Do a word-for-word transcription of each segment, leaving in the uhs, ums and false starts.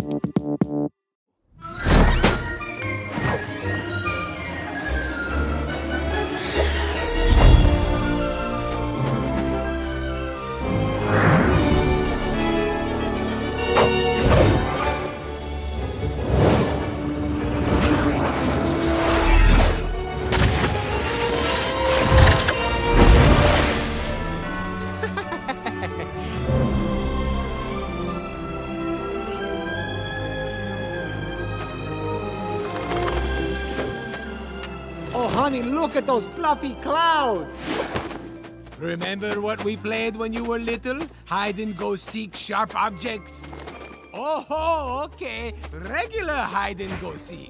Honey, look at those fluffy clouds! Remember what we played when you were little? Hide and go seek sharp objects? Oh, okay. Regular hide and go seek.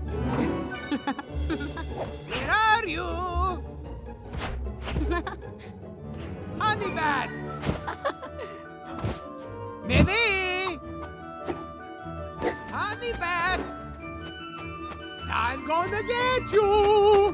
Where are you? Honey bat! Maybe! Honey bat! I'm gonna get you!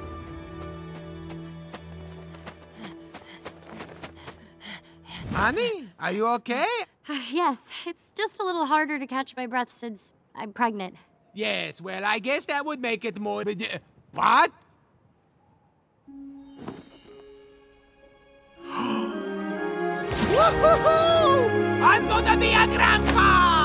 Honey, are you okay? Uh, yes, it's just a little harder to catch my breath since I'm pregnant. Yes, well, I guess that would make it more... What? Woohoo! I'm gonna be a grandpa!